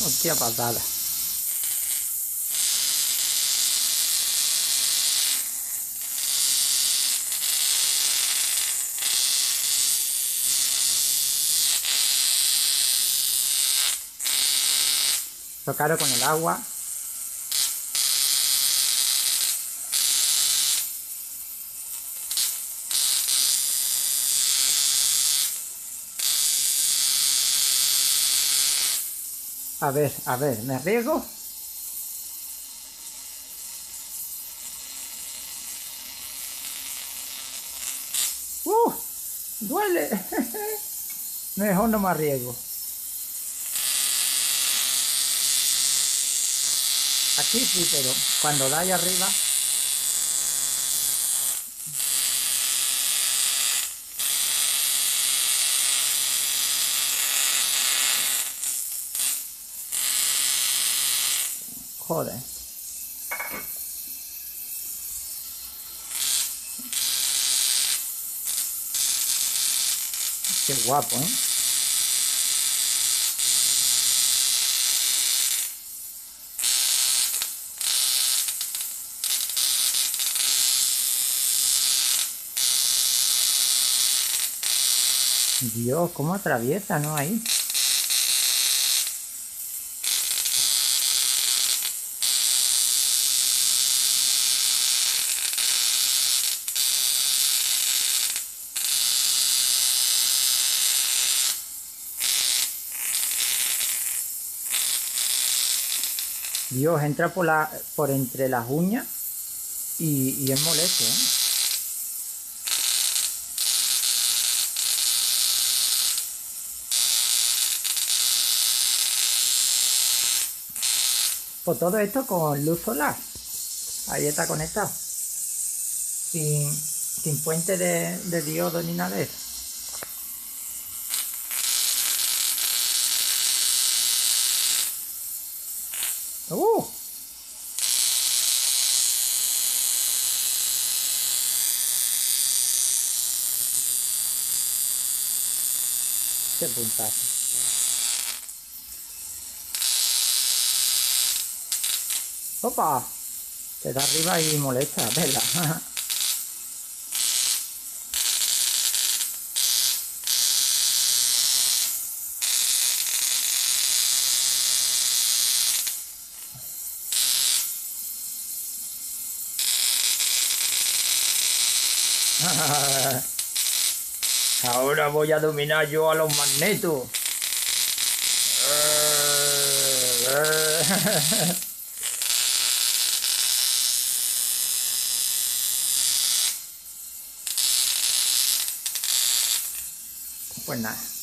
Hostia patada. Lo claro con el agua. A ver, ¿me arriesgo? ¡Duele! Mejor no me arriesgo. Aquí sí, pero cuando da ahí arriba... Joder. Qué guapo, ¿eh? Dios, cómo atraviesa, ¿no? Ahí. Dios, entra por entre las uñas y es molesto, ¿eh? Pues todo esto con luz solar. Ahí está conectado. Sin puente de diodo ni nada de eso. ¡Qué puntazo! ¡Opa! Te da arriba y molesta, ¿verdad? Ahora voy a dominar yo a los magnetos. Pues nada.